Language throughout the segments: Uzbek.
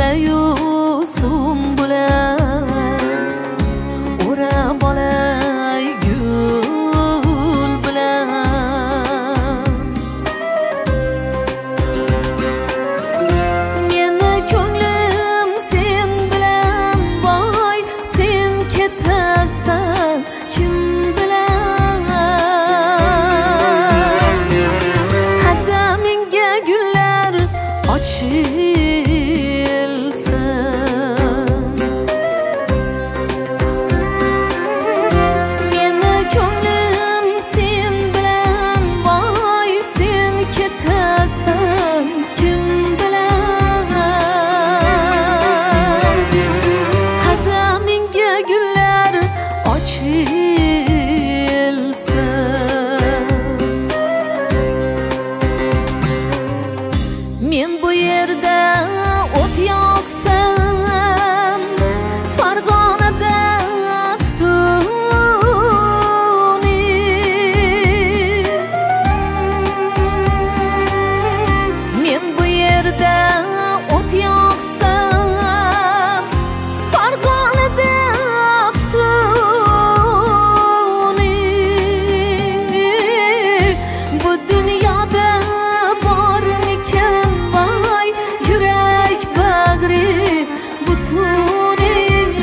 yusum bilan o'rab olay gul bilan meni ko'nglim sen bilan boy sen ketasan kim bilan qadamingga gullar ochilsin meni ko'nglim sen bilan boy sen ketasan kim bilan qadamingga gullar ochilsin men bu yerda o't yoqsam Farg'onada tutuni men bu yerda o't yoqsam Farg'onada tutuni bu dunyoda bormikan voy yurak bag'ri butuni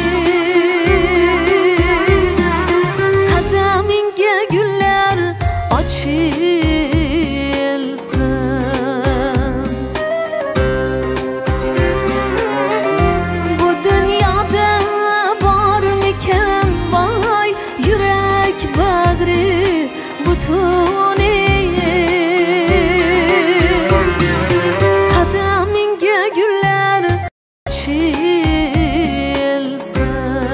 qadamingga gullar ochilsin bu dunyoda bormikan voy yurak bag'ri butuni qadamingga gullar ochilsin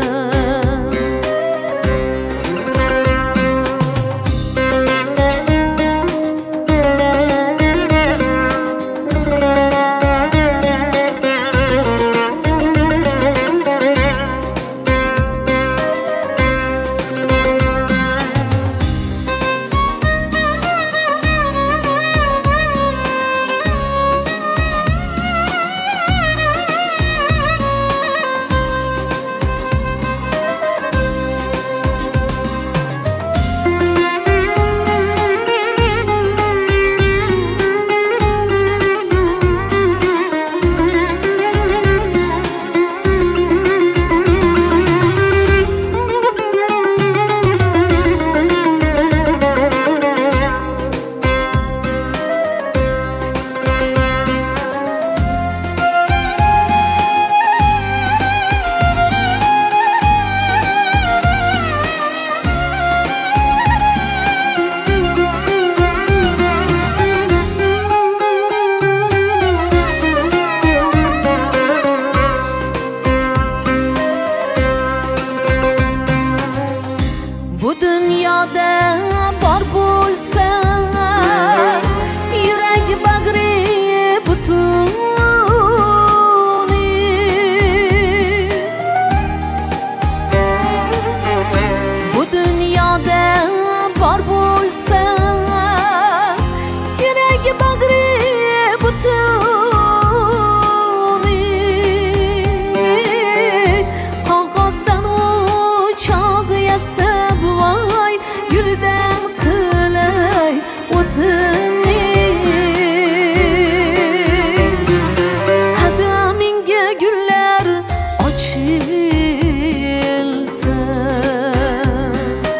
bu dunyoda bor bo'lsa yurak bag'ri butuni bu dunyoda bor bo'lsa yurak bag'ri butuni qog'ozdan uchoq yasab voy guldan qilay o'tinni qadamingga gullar ochilsin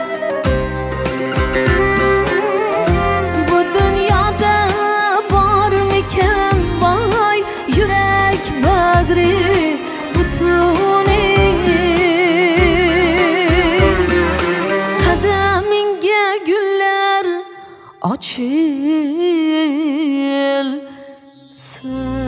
bu dunyoda bormikan voy yurak bag'ri butuni qadamingga gullar ochilsin